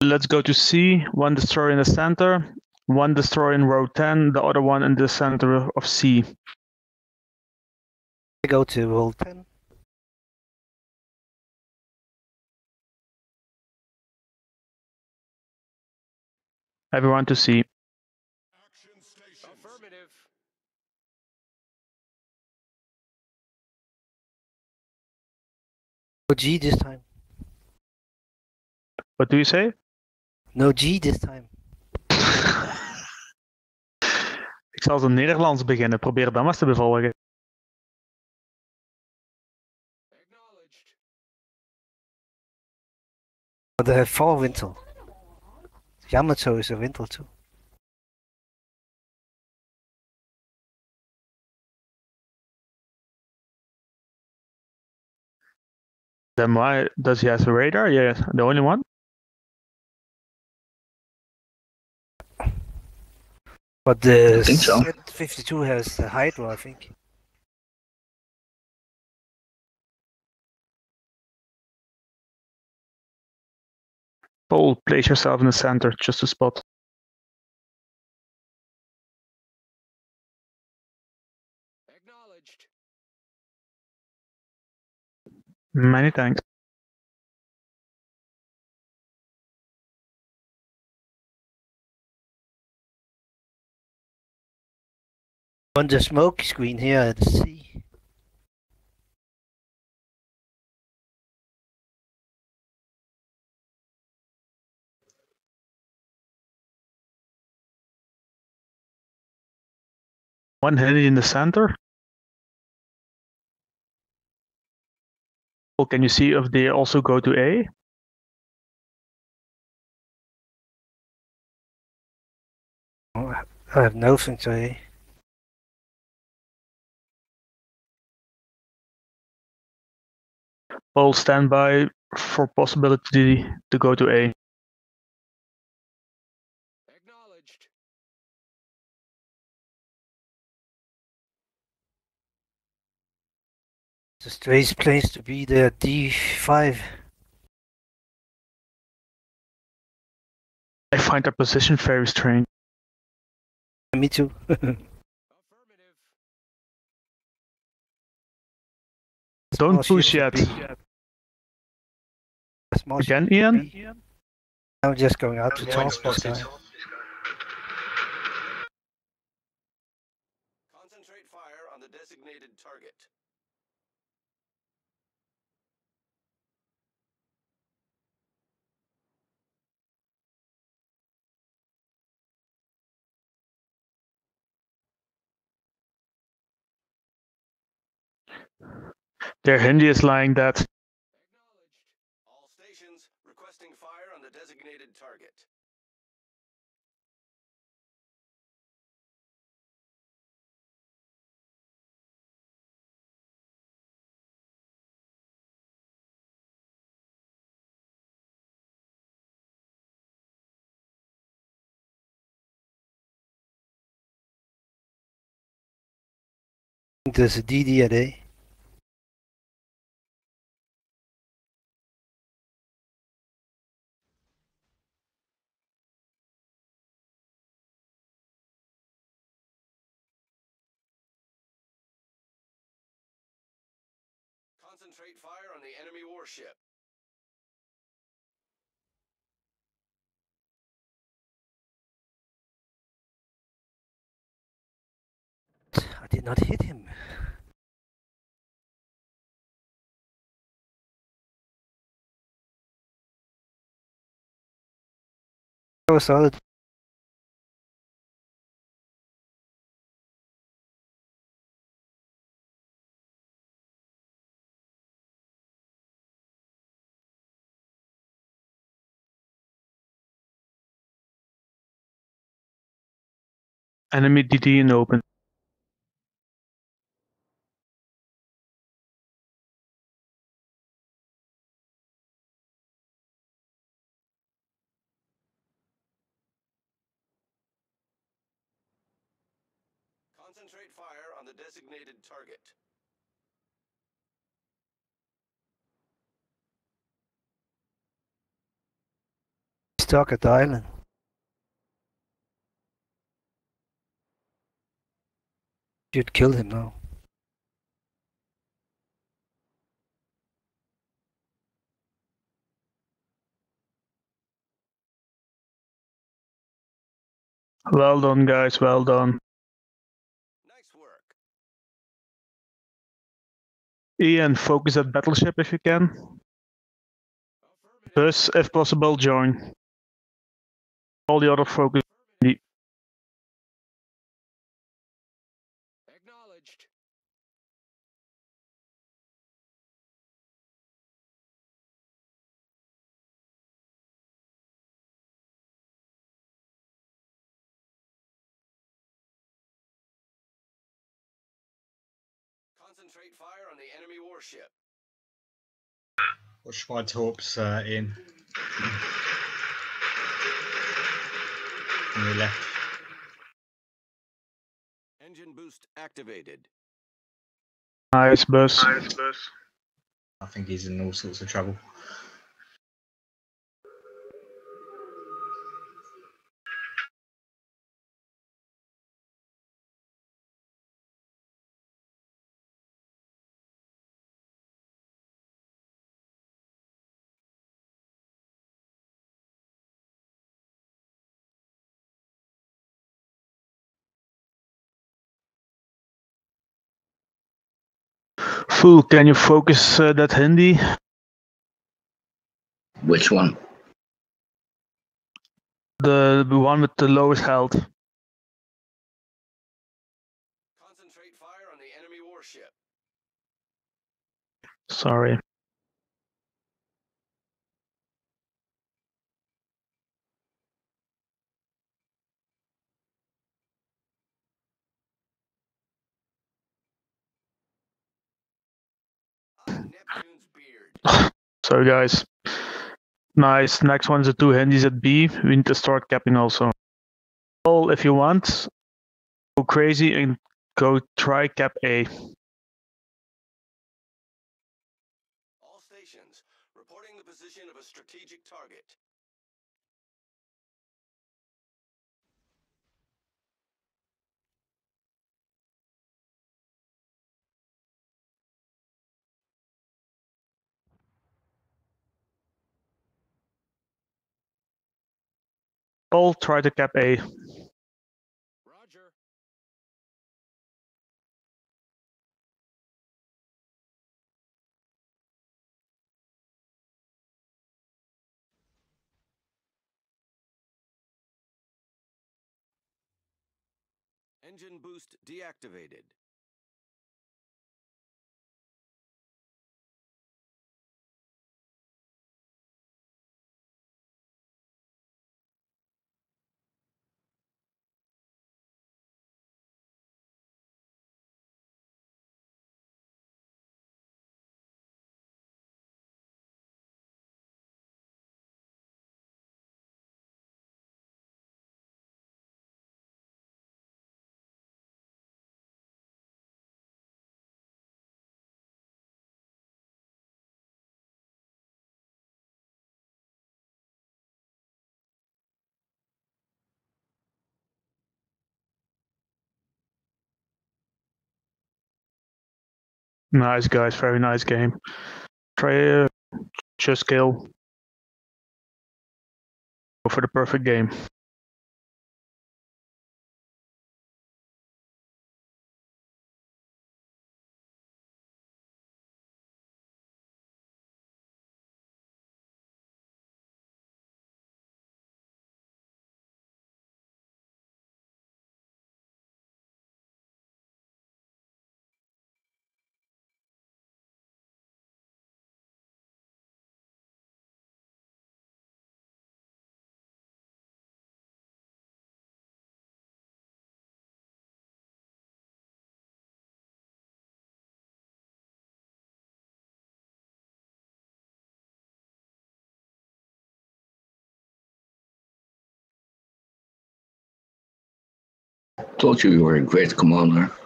let's go to C. One destroyer in the center, one destroyer in row 10, the other one in the center of C. I go to row 10. Everyone to C. Affirmative. No G this time. What do you say? No G this time. Ik zal zo Nederlands beginnen. Probeer dat maar eens te bevolgen. Acknowledged. De voorwinter. Jammer zo is de winter toe. Then why does he have a radar? Yeah, the only one. But the I think so. 52 has the Hydra, I think. Paul, place yourself in the center, just to spot. Acknowledged. Many thanks. On the smoke screen here at C. One Hindi in the center. Well, can you see if they also go to A? Oh, I have nothing to say. Paul, stand by for possibility to go to A. Acknowledged. The strange place to be there, D5. I find their position very strange. Me too. Affirmative. Don't Small push ships yet. would be- Small Again, ships would Ian? be- I'm just going out to talk to this guy. Concentrate fire on the designated target. Their Hindi is lying dead. Acknowledged. All stations requesting fire on the designated target. There's a DD at A. Concentrate fire on the enemy warship. I did not hit him. That was solid. Enemy DD in open. Concentrate fire on the designated target. stuck at the island. Should kill him now. Well done, guys. Well done. Nice work. Ian, focus at battleship if you can. Bus, if possible, join. All the other focus. Acknowledged. Concentrate fire on the enemy warship. Watch my torps in. On your left. Engine boost activated. Nice, Bus. I think he's in all sorts of trouble. Fool, can you focus that Hindi? Which one? The one with the lowest health. Concentrate fire on the enemy warship. Sorry. Neptune's beard. Sorry, guys. Nice. Next one is the two Hindis at B. We need to start capping also. All, if you want, go crazy and go try cap A. All stations reporting the position of a strategic target. All try to cap A. Roger. Engine boost deactivated. Nice, guys. Very nice game. Try just kill. Go for the perfect game. Told you were a great commander.